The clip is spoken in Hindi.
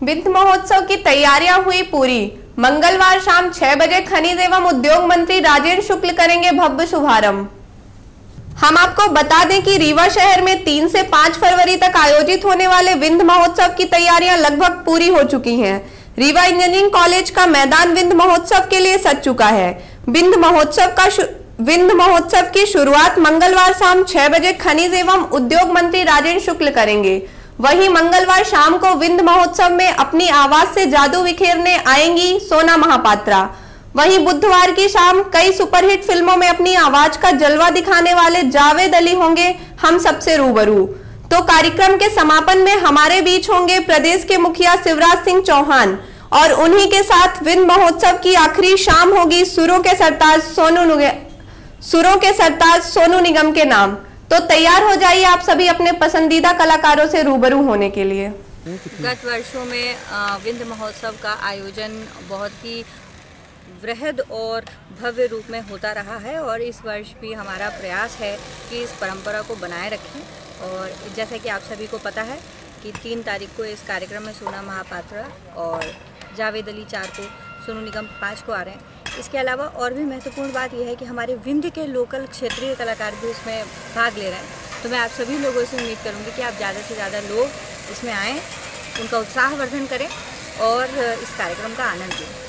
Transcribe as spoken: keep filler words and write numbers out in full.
विंध्य महोत्सव की तैयारियां हुई पूरी। मंगलवार शाम छह बजे खनिज एवं उद्योग मंत्री राजेंद्र शुक्ल करेंगे भव्य शुभारंभ। हम आपको बता दें कि रीवा शहर में तीन से पाँच फरवरी तक आयोजित होने वाले विंध्य महोत्सव की तैयारियां लगभग पूरी हो चुकी हैं। रीवा इंजीनियरिंग कॉलेज का मैदान विंध्य महोत्सव के लिए सज चुका है। विंध्य महोत्सव का विंध्य महोत्सव की शुरुआत मंगलवार शाम छह बजे खनिज एवं उद्योग मंत्री राजेंद्र शुक्ल करेंगे। वहीं मंगलवार शाम को विंध्य महोत्सव में अपनी आवाज से जादू बिखेरने आएंगी सोना महापात्रा। वहीं बुधवार की शाम कई सुपरहिट फिल्मों में अपनी आवाज का जलवा दिखाने वाले जावेद अली होंगे हम सबसे रूबरू। तो कार्यक्रम के समापन में हमारे बीच होंगे प्रदेश के मुखिया शिवराज सिंह चौहान और उन्हीं के साथ विंध्य महोत्सव की आखिरी शाम होगी सुरों के सरताज सोनू सुरों के सरताज सोनू निगम के नाम। तो तैयार हो जाइए आप सभी अपने पसंदीदा कलाकारों से रूबरू होने के लिए। गत वर्षों में विंध्य महोत्सव का आयोजन बहुत ही वृहद और भव्य रूप में होता रहा है और इस वर्ष भी हमारा प्रयास है कि इस परंपरा को बनाए रखें। और जैसा कि आप सभी को पता है कि तीन तारीख को इस कार्यक्रम में सोना महापात्रा और जावेद अली चार को, सोनू निगम पाँच को आ रहे हैं। इसके अलावा और भी महत्वपूर्ण बात यह है कि हमारे विंध्य के लोकल क्षेत्रीय कलाकार भी इसमें भाग ले रहे हैं। तो मैं आप सभी लोगों से उम्मीद करूंगी कि आप ज़्यादा से ज़्यादा लोग इसमें आएँ, उनका उत्साहवर्धन करें और इस कार्यक्रम का आनंद लें।